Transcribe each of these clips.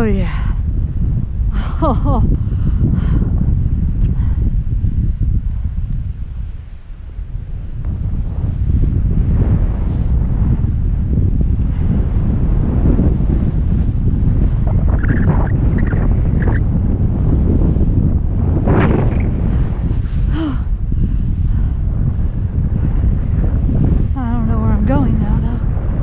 yeah. Oh. I don't know where I'm going now, though.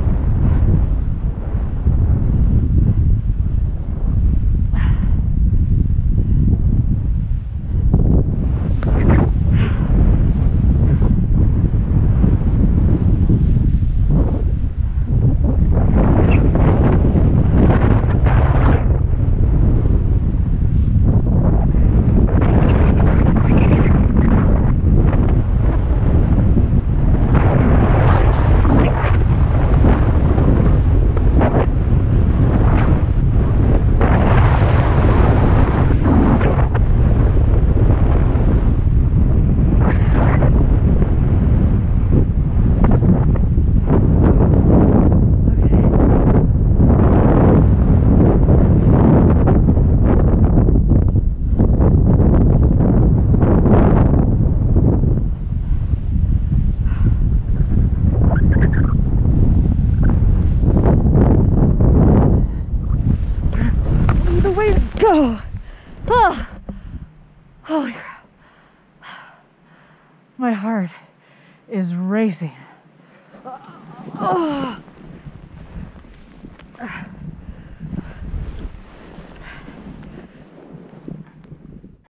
The way to go. Oh, holy crap. My heart is racing. Oh.